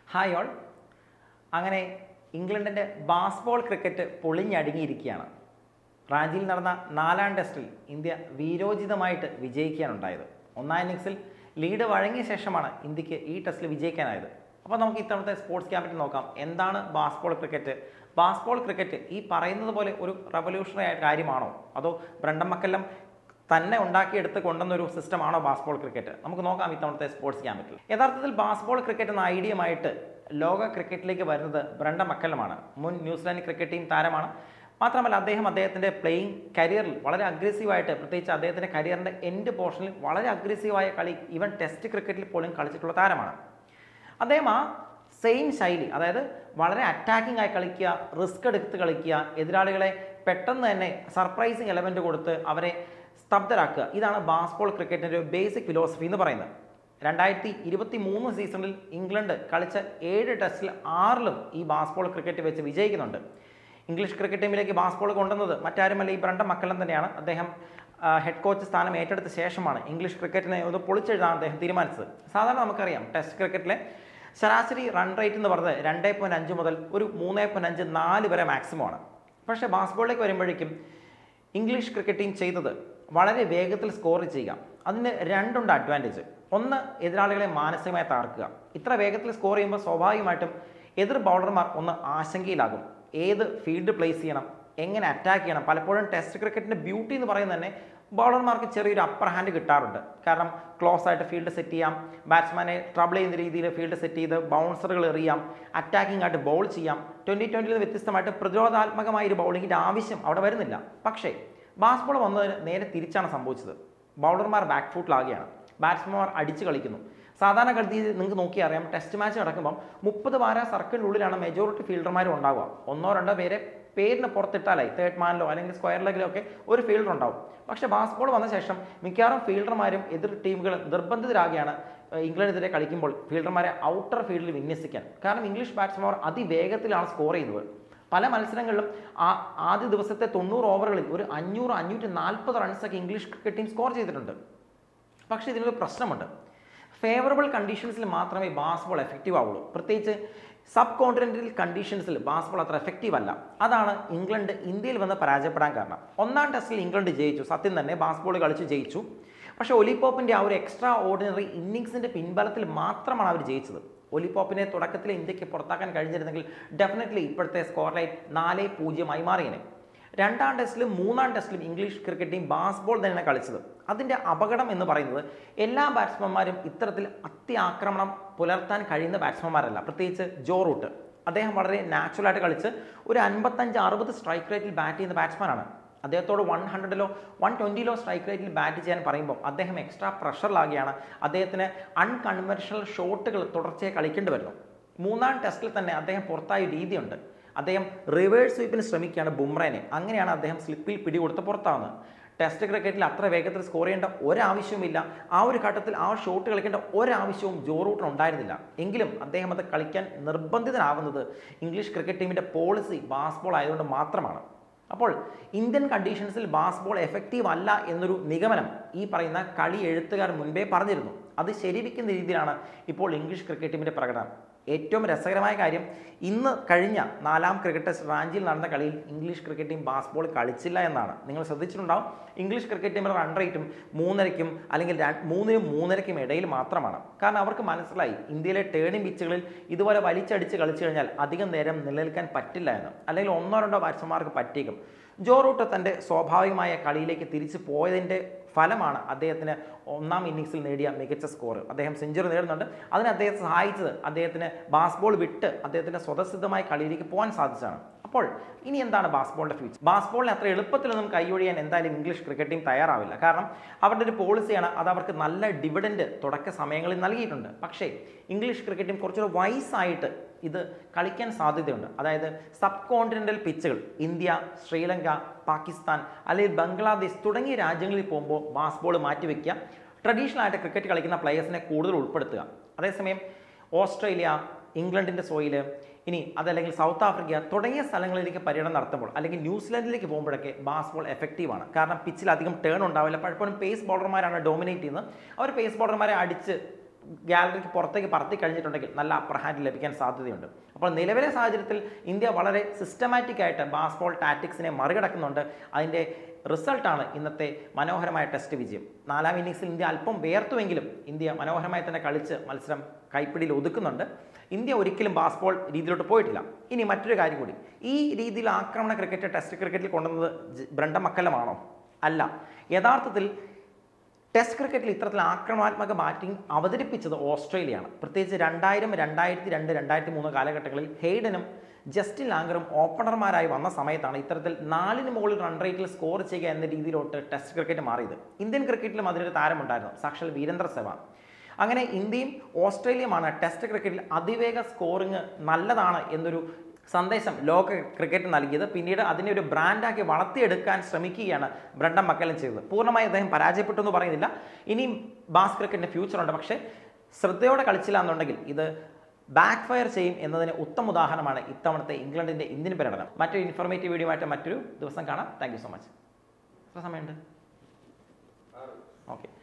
Hi all. അങ്ങനെ ഇംഗ്ലണ്ടിൻ്റെ Bazball cricket പൊളിഞ്ഞടുങ്ങിയിരിക്കുകയാണ്. റാഞ്ചിയിൽ നടന്ന 4ാം ടെസ്റ്റിൽ ഇന്ത്യ വീരോചിതമായിട്ട് വിജയിക്കാനുണ്ടായത്. 1ാം ഇന്നിങ്സിൽ ലീഡ് വഴങ്ങിയ ശേഷമാണ് ഇന്ത്യക്ക് ഈ ടെസ്റ്റിൽ വിജയിക്കാനായത്. അപ്പോൾ നമുക്ക് ഇത്തവണത്തെ സ്പോർട്സ് ക്യാപിറ്റൽ നോക്കാം. എന്താണ് ബാസ്ബോൾ ക്രിക്കറ്റ്? ബാസ്ബോൾ ക്രിക്കറ്റ് ഈ പറയുന്നത് പോലെ ഒരു റവല്യൂഷണറി ആയ കാര്യമാണോ, അതോ ബ്രണ്ടൻ മക്കല്ലം തന്നെ ഉണ്ടാക്കിയെടുത്ത് കൊണ്ടുവന്നൊരു സിസ്റ്റമാണോ ബാസ്ബോൾ ക്രിക്കറ്റ്? നമുക്ക് നോക്കാം ഇത്തവണത്തെ സ്പോർട്സ് ക്യാപിറ്റൽ. യഥാർത്ഥത്തിൽ ബാസ്ബോൾ ക്രിക്കറ്റ് എന്ന ഐഡിയയുമായിട്ട് ലോക ക്രിക്കറ്റിലേക്ക് വരുന്നത് ബ്രണ്ടൻ മക്കല്ലമാണ്. മുൻ ന്യൂസിലാൻഡ് ക്രിക്കറ്റ് ടീം താരമാണ്. മാത്രമല്ല അദ്ദേഹത്തിൻ്റെ പ്ലേയിങ് കരിയറിൽ വളരെ അഗ്രസീവായിട്ട്, പ്രത്യേകിച്ച് അദ്ദേഹത്തിൻ്റെ കരിയറിൻ്റെ എൻഡ് പോർഷനിൽ വളരെ അഗ്രസീവായ കളി ഈവൻ ടെസ്റ്റ് ക്രിക്കറ്റിൽ പോലും കളിച്ചിട്ടുള്ള താരമാണ്. അദ്ദേഹം ആ സെയിം ശൈലി, അതായത് വളരെ അറ്റാക്കിംഗ് ആയി കളിക്കുക, റിസ്ക് എടുത്ത് കളിക്കുക, എതിരാളികളെ പെട്ടെന്ന് തന്നെ സർപ്രൈസിങ് എലമെൻറ്റ് കൊടുത്ത് അവരെ സ്തബ്ധരാക്കുക, ഇതാണ് ബാസ്ബോൾ ക്രിക്കറ്റിൻ്റെ ഒരു ബേസിക് ഫിലോസഫി എന്ന് പറയുന്നത്. 2023 സീസണിൽ ഇംഗ്ലണ്ട് കളിച്ച 7 ടെസ്റ്റിൽ 6ലും ഈ ബാസ്ബോൾ ക്രിക്കറ്റ് വെച്ച് വിജയിക്കുന്നുണ്ട്. ഇംഗ്ലീഷ് ക്രിക്കറ്റ് ടീമിലേക്ക് ബാസ്ബോൾ കൊണ്ടുവന്നത് മറ്റാരുമല്ല, ഈ ബ്രണ്ടൻ മക്കല്ലം തന്നെയാണ്. അദ്ദേഹം ഹെഡ് കോച്ച് സ്ഥാനം ഏറ്റെടുത്ത ശേഷമാണ് ഇംഗ്ലീഷ് ക്രിക്കറ്റിനെ ഒന്ന് പൊളിച്ചെഴുതാൻ അദ്ദേഹം തീരുമാനിച്ചത്. സാധാരണ നമുക്കറിയാം ടെസ്റ്റ് ക്രിക്കറ്റിലെ ശരാശരി റൺ റേറ്റ് എന്ന് പറയുന്നത് 2.5 മുതൽ ഒരു 3.5, 4 വരെ മാക്സിമം ആണ്. പക്ഷേ ബാസ്ബോളിലേക്ക് വരുമ്പോഴേക്കും ഇംഗ്ലീഷ് ക്രിക്കറ്റ് ടീം ചെയ്തത് വളരെ വേഗത്തിൽ സ്കോർ ചെയ്യുക. അതിന് രണ്ടുണ്ട് അഡ്വാൻറ്റേജ്. ഒന്ന്, എതിരാളികളെ മാനസികമായി തകർക്കുക. ഇത്ര വേഗത്തിൽ സ്കോർ ചെയ്യുമ്പോൾ സ്വാഭാവികമായിട്ടും എതിർ ബൗളർമാർ ഒന്ന് ആശങ്കയിലാകും. ഏത് ഫീൽഡ് പ്ലേസ് ചെയ്യണം, എങ്ങനെ അറ്റാക്ക് ചെയ്യണം. പലപ്പോഴും ടെസ്റ്റ് ക്രിക്കറ്റിൻ്റെ ബ്യൂട്ടി എന്ന് പറയുന്നത് തന്നെ ബൗളർമാർക്ക് ചെറിയൊരു അപ്പർ ഹാൻഡ് കിട്ടാറുണ്ട്. കാരണം ക്ലോസ് ആയിട്ട് ഫീൽഡ് സെറ്റ് ചെയ്യാം, ബാറ്റ്സ്മാനെ ട്രബിൾ ചെയ്യുന്ന രീതിയിൽ ഫീൽഡ് സെറ്റ് ചെയ്ത് ബൗൺസറുകൾ എറിയാം, അറ്റാക്കിംഗ് ആയിട്ട് ബൗൾ ചെയ്യാം. 2020 വ്യത്യസ്തമായിട്ട് പ്രതിരോധാത്മകമായ ഒരു ബൗളിങ്ങിൻ്റെ ആവശ്യം അവിടെ വരുന്നില്ല. പക്ഷേ ബാസ്ബോൾ വന്നതിന് നേരെ തിരിച്ചാണ് സംഭവിച്ചത്. ബൗളർമാർ ബാക്ക് ഫുട്ടിലാകുകയാണ്, ബാറ്റ്സ്മാൻമാർ അടിച്ച് കളിക്കുന്നു. സാധാരണ കളി നിങ്ങൾക്ക് നോക്കിയാൽ അറിയാം, ടെസ്റ്റ് മാച്ച് നടക്കുമ്പം 30 വാര സർക്കിളിനുള്ളിലാണ് മെജോറിറ്റി ഫീൽഡർമാരും ഉണ്ടാവുക. 1-2 പേരെ പേരിന് പുറത്തിട്ടാലായി തേർഡ് മാനിലോ അല്ലെങ്കിൽ സ്ക്വയർ ലെഗിലോ ഒക്കെ ഒരു ഫീൽഡർ ഉണ്ടാവും. പക്ഷേ ബാസ്ബോൾ വന്ന ശേഷം മിക്കവാറും ഫീൽഡർമാരും എതിർ ടീമുകൾ നിർബന്ധിതരാകുകയാണ് ഇംഗ്ലണ്ടിനെതിരെ കളിക്കുമ്പോൾ ഫീൽഡർമാരെ ഔട്ടർ ഫീൽഡിൽ വിന്യസിക്കാൻ. കാരണം ഇംഗ്ലീഷ് ബാറ്റ്സ്മാർ അതിവേഗത്തിലാണ് സ്കോർ ചെയ്യുന്നത്. പല മത്സരങ്ങളിലും ആദ്യ ദിവസത്തെ 90 ഓവറുകളിൽ ഒരു 500-540 റൺസൊക്കെ ഇംഗ്ലീഷ് ക്രിക്കറ്റ് ടീം സ്കോർ ചെയ്തിട്ടുണ്ട്. പക്ഷേ ഇതിനൊരു പ്രശ്നമുണ്ട്. ഫേവറബിൾ കണ്ടീഷൻസിൽ മാത്രമേ ബാസ്ബോൾ എഫക്റ്റീവ് ആവുള്ളൂ. പ്രത്യേകിച്ച് സബ് കോണ്ടിനെൻ്റൽ കണ്ടീഷൻസിൽ ബാസ്ബോൾ അത്ര എഫക്റ്റീവ് അല്ല. അതാണ് ഇംഗ്ലണ്ട് ഇന്ത്യയിൽ വന്ന് പരാജയപ്പെടാൻ കാരണം. 1ാം ടെസ്റ്റിൽ ഇംഗ്ലണ്ട് ജയിച്ചു, സത്യം തന്നെ ബാസ്ബോൾ കളിച്ച് ജയിച്ചു. പക്ഷേ ഒലി പോപ്പിൻ്റെ ആ ഒരു എക്സ്ട്രാ ഓർഡിനറി ഇന്നിങ്സിൻ്റെ പിൻബലത്തിൽ മാത്രമാണ് അവർ ജയിച്ചത്. ഒലി പോപ്പിനെ തുടക്കത്തിൽ ഇന്ത്യക്ക് പുറത്താക്കാൻ കഴിഞ്ഞിരുന്നെങ്കിൽ ഡെഫിനറ്റ്ലി ഇപ്പോഴത്തെ സ്കോർ ലൈൻ 4-0 മാറിയേനെ. 2ാം ടെസ്റ്റിലും 3ാം ടെസ്റ്റിലും ഇംഗ്ലീഷ് ക്രിക്കറ്റ് ടീം ബാസ്ബോൾ തന്നെയാണ് കളിച്ചത്. അതിൻ്റെ അപകടം എന്ന് പറയുന്നത് എല്ലാ ബാറ്റ്സ്മാൻമാരും ഇത്തരത്തിൽ അത്യാക്രമണം പുലർത്താൻ കഴിയുന്ന ബാറ്റ്സ്മാൻമാരല്ല. പ്രത്യേകിച്ച് ജോ റൂട്ട്, അദ്ദേഹം വളരെ നാച്ചുറലായിട്ട് കളിച്ച് ഒരു 55-60 സ്ട്രൈക്ക് റേറ്റിൽ ബാറ്റ് ചെയ്യുന്ന ബാറ്റ്സ്മാനാണ്. അദ്ദേഹത്തോട് 100-ലോ 120-ലോ സ്ട്രൈക്ക് റേറ്റിൽ ബാറ്റ് ചെയ്യാൻ പറയുമ്പോൾ അദ്ദേഹം എക്സ്ട്രാ പ്രഷറിലാകുകയാണ്. അദ്ദേഹത്തിന് അൺകൺവെൻഷണൽ ഷോട്ടുകൾ തുടർച്ചയായി കളിക്കേണ്ടി വരുന്നു. 3ാം ടെസ്റ്റിൽ തന്നെ അദ്ദേഹം പുറത്തായ രീതിയുണ്ട്. അദ്ദേഹം റിവേഴ്സ് സ്വീപ്പിന് ശ്രമിക്കുകയാണ് ബുംറേനെ. അങ്ങനെയാണ് അദ്ദേഹം സ്ലിപ്പിൽ പിടികൊടുത്ത് പുറത്താവുന്നത്. ടെസ്റ്റ് ക്രിക്കറ്റിൽ അത്ര വേഗത്തിൽ സ്കോർ ചെയ്യേണ്ട ഒരാവശ്യവുമില്ല. ആ ഒരു ഘട്ടത്തിൽ ആ ഷോട്ട് കളിക്കേണ്ട ഒരാവശ്യവും ജോ റൂട്ടിന് ഉണ്ടായിരുന്നില്ല. എങ്കിലും അദ്ദേഹം അത് കളിക്കാൻ നിർബന്ധിതനാവുന്നത് ഇംഗ്ലീഷ് ക്രിക്കറ്റ് ടീമിൻ്റെ പോളിസി ബാസ്ബോൾ ആയതുകൊണ്ട് മാത്രമാണ്. അപ്പോൾ ഇന്ത്യൻ കണ്ടീഷൻസിൽ ബാസ്ബോൾ എഫക്റ്റീവ് അല്ല എന്നൊരു നിഗമനം ഈ പറയുന്ന കളി എഴുത്തുകാർ മുൻപേ പറഞ്ഞിരുന്നു. അത് ശരിവെക്കുന്ന രീതിയിലാണ് ഇപ്പോൾ ഇംഗ്ലീഷ് ക്രിക്കറ്റ് ടീമിൻ്റെ പ്രകടനം. ഏറ്റവും രസകരമായ കാര്യം, ഇന്ന് കഴിഞ്ഞ 4ാം ക്രിക്കറ്റ് ടെസ്റ്റ് റാഞ്ചിയിൽ നടന്ന കളിയിൽ ഇംഗ്ലീഷ് ക്രിക്കറ്റ് ടീം ബാസ്ബോൾ കളിച്ചില്ല എന്നാണ്. നിങ്ങൾ ശ്രദ്ധിച്ചിട്ടുണ്ടാവും, ഇംഗ്ലീഷ് ക്രിക്കറ്റ് ടീമിൻ്റെ റൺ റേറ്റും 3.5 അല്ലെങ്കിൽ 3-3.5 ഇടയിൽ മാത്രമാണ്. കാരണം അവർക്ക് മനസ്സിലായി ഇന്ത്യയിലെ ടേണിംഗ് പിച്ചുകളിൽ ഇതുപോലെ വലിച്ചടിച്ച് കളിച്ചു കഴിഞ്ഞാൽ അധികം നേരം നിലനിൽക്കാൻ പറ്റില്ല എന്ന്. അല്ലെങ്കിൽ 1-2 ബാറ്റ്സ്മാർക്ക് പറ്റിയേക്കും. ജോ റൂട്ട് തൻ്റെ സ്വാഭാവികമായ കളിയിലേക്ക് തിരിച്ചു പോയതിൻ്റെ ഫലമാണ് അദ്ദേഹത്തിന് 1ാം ഇന്നിങ്സിൽ നേടിയ മികച്ച സ്കോർ. അദ്ദേഹം സെഞ്ചുറി നേടുന്നുണ്ട്. അതിന് അദ്ദേഹത്തെ സഹായിച്ചത് അദ്ദേഹത്തിന് ബാസ്ബോൾ വിട്ട് അദ്ദേഹത്തിൻ്റെ സ്വതസിദ്ധമായ കളിയിലേക്ക് പോകാൻ സാധിച്ചതാണ്. അപ്പോൾ ഇനി എന്താണ് ബാസ്ബോളിൻ്റെ ഫ്യൂച്ചർ? ബാസ്ബോളിനെ അത്ര എളുപ്പത്തിലൊന്നും കൈയൊഴിയാൻ എന്തായാലും ഇംഗ്ലീഷ് ക്രിക്കറ്റ് ടീം തയ്യാറാവില്ല. കാരണം അവരുടെ ഒരു പോളിസിയാണ്, അത് അവർക്ക് നല്ല ഡിവിഡൻഡ് തുടക്ക സമയങ്ങളിൽ നൽകിയിട്ടുണ്ട്. പക്ഷേ ഇംഗ്ലീഷ് ക്രിക്കറ്റ് ടീം കുറച്ചുകൂടെ വൈസായിട്ട് ഇത് കളിക്കാൻ സാധ്യതയുണ്ട്. അതായത് സബ് കോണ്ടിനെൻ്റൽ പിച്ചുകൾ, ഇന്ത്യ, ശ്രീലങ്ക, പാകിസ്ഥാൻ അല്ലെങ്കിൽ ബംഗ്ലാദേശ് തുടങ്ങിയ രാജ്യങ്ങളിൽ പോകുമ്പോൾ ബാസ്ബോൾ മാറ്റിവെക്കുക, ട്രഡീഷണൽ ആയിട്ട് ക്രിക്കറ്റ് കളിക്കുന്ന പ്ലെയേഴ്സിനെ കൂടുതൽ ഉൾപ്പെടുത്തുക. അതേസമയം ഓസ്ട്രേലിയ, ഇംഗ്ലണ്ടിൻ്റെ സോയിൽ, ഇനി അതല്ലെങ്കിൽ സൗത്ത് ആഫ്രിക്ക തുടങ്ങിയ സ്ഥലങ്ങളിലേക്ക് പര്യടനം നടത്തുമ്പോൾ അല്ലെങ്കിൽ ന്യൂസിലാൻഡിലേക്ക് പോകുമ്പോഴൊക്കെ ബാസ്ബോൾ എഫക്റ്റീവാണ്. കാരണം പിച്ചിൽ അധികം ടേൺ ഉണ്ടാവില്ല. പലപ്പോഴും പേസ് ബോളർമാരാണ് ഡോമിനേറ്റ് ചെയ്യുന്നത്. അവർ പേസ് ബോളർമാരെ അടിച്ച് ഗാലറിക്ക് പുറത്തേക്ക് പറത്തി കഴിഞ്ഞിട്ടുണ്ടെങ്കിൽ നല്ല അപ്പർ ഹാൻഡ് ലഭിക്കാൻ സാധ്യതയുണ്ട്. അപ്പോൾ നിലവിലെ സാഹചര്യത്തിൽ ഇന്ത്യ വളരെ സിസ്റ്റമാറ്റിക് ആയിട്ട് ബാസ്ബോൾ ടാറ്റിക്സിനെ മറികടക്കുന്നുണ്ട്. അതിൻ്റെ റിസൾട്ടാണ് ഇന്നത്തെ മനോഹരമായ ടെസ്റ്റ് വിജയം. 4ാം ഇന്നിങ്സിൽ ഇന്ത്യ അല്പം വേർത്തുവെങ്കിലും ഇന്ത്യ മനോഹരമായി തന്നെ കളിച്ച് മത്സരം കൈപ്പിടിയിൽ ഒതുക്കുന്നുണ്ട്. ഇന്ത്യ ഒരിക്കലും ബാസ്ബോൾ രീതിയിലോട്ട് പോയിട്ടില്ല. ഇനി മറ്റൊരു കാര്യം കൂടി, ഈ രീതിയിൽ ആക്രമണ ക്രിക്കറ്റ് ടെസ്റ്റ് ക്രിക്കറ്റിൽ കൊണ്ടുവന്നത് ബ്രണ്ടൻ മക്കല്ലമാണോ? അല്ല. യഥാർത്ഥത്തിൽ ടെസ്റ്റ് ക്രിക്കറ്റിൽ ഇത്തരത്തിൽ ആക്രമണാത്മക ബാറ്റിംഗ് അവതരിപ്പിച്ചത് ഓസ്ട്രേലിയയാണ്. പ്രത്യേകിച്ച് 2000, 2002, 2003 കാലഘട്ടങ്ങളിൽ ഹെയ്ഡനും ജസ്റ്റിൻ ലാംഗറും ഓപ്പണർമാരായി വന്ന സമയത്താണ് ഇത്തരത്തിൽ 4ന് മുകളിൽ റൺ റേറ്റിൽ സ്കോർ ചെയ്യുക എന്ന രീതിയിലോട്ട് ടെസ്റ്റ് ക്രിക്കറ്റ് മാറിയത്. ഇന്ത്യൻ ക്രിക്കറ്റിലും അതിനൊരു താരമുണ്ടായിരുന്നു, സാക്ഷാൽ വീരേന്ദ്ര സെവാഗ്. അങ്ങനെ ഇന്ത്യയും ഓസ്ട്രേലിയയുമാണ് ടെസ്റ്റ് ക്രിക്കറ്റിൽ അതിവേഗ സ്കോറിങ് നല്ലതാണ് എന്നൊരു സന്ദേശം ലോക ക്രിക്കറ്റ് നൽകിയത്. പിന്നീട് അതിനെ ഒരു ബ്രാൻഡാക്കി വളർത്തിയെടുക്കാൻ ശ്രമിക്കുകയാണ് ബ്രണ്ടൻ മക്കല്ലം ചെയ്തത്. പൂർണ്ണമായി അദ്ദേഹം പരാജയപ്പെട്ടു എന്ന് പറയുന്നില്ല. ഇനിയും ബാസ് ക്രിക്കറ്റിൻ്റെ ഫ്യൂച്ചറുണ്ട്. പക്ഷേ ശ്രദ്ധയോടെ കളിച്ചില്ല എന്നുണ്ടെങ്കിൽ ഇത് ബാക്ക് ഫയർ ചെയ്യും എന്നതിന് ഉത്തമ ഉദാഹരണമാണ് ഇത്തവണത്തെ ഇംഗ്ലണ്ടിൻ്റെ ഇന്ത്യൻ പര്യടനം. മറ്റൊരു ഇൻഫോർമേറ്റീവ് വീഡിയോ ആയിട്ട് മറ്റൊരു ദിവസം കാണാം. Thank you so much. എത്ര സമയമുണ്ട്? ഓക്കെ.